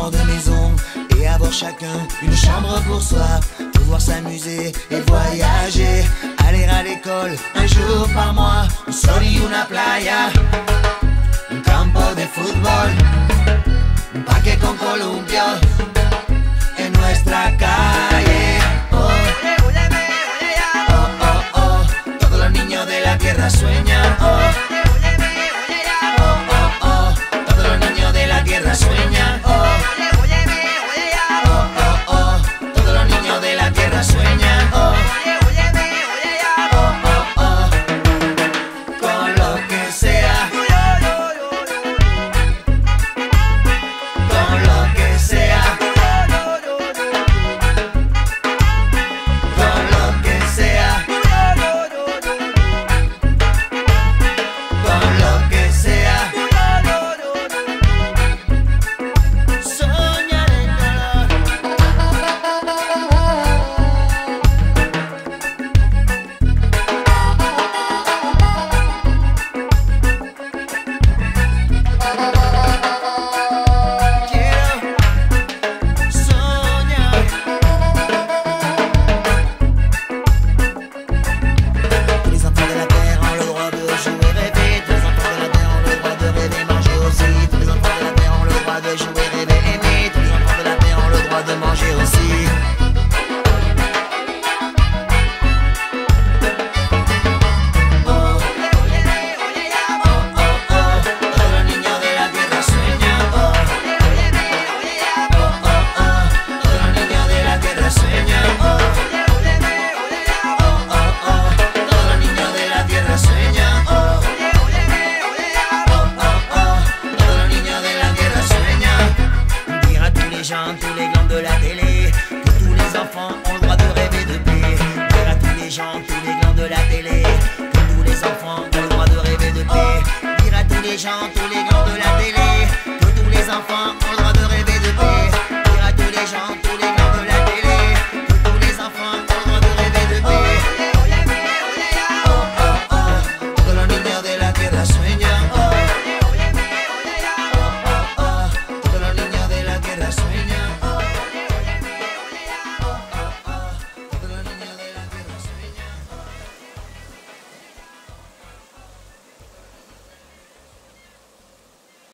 de maison et avoir chacun une chambre pour soi, pouvoir s'amuser et voyager, aller à l'école un jour par mois, un sol y una playa, un campo de fútbol, un parque con columpios en nuestra calle. Oh, oh, oh, oh, todos los niños de la tierra sueñan. Oh, oh, oh, oh, todos los niños de la tierra sueñan. Oh, oh, oh, oh, todos los niños de la tierra sueñan. Oh, oh, oh, oh, con lo que sea. Con lo que sea. Con lo que sea. Con lo que sea. Soñar en color. Quiero soñar. Tous les enfants de la terre ont le droit de jouer, rêver. Tous les enfants de la terre ont le droit de rêver, manger aussi. Tous les enfants de la terre ont le droit de jouer, rêver, aimer. Tous les enfants de la terre ont le droit de manger aussi. Oh, oh, oh, oh, todos los niños de la tierra sueñan. Oh, oh, oh, oh, todos los niños de la tierra sueñan. Oh, oh, oh, oh, todos los niños de la tierra sueñan. Oh, oh, oh, oh, todos los niños de la tierra sueñan. Dire à tous les gens, tous les glands de la télé, que tous les enfants ont le droit de rêver de paix. Dire à tous les gens,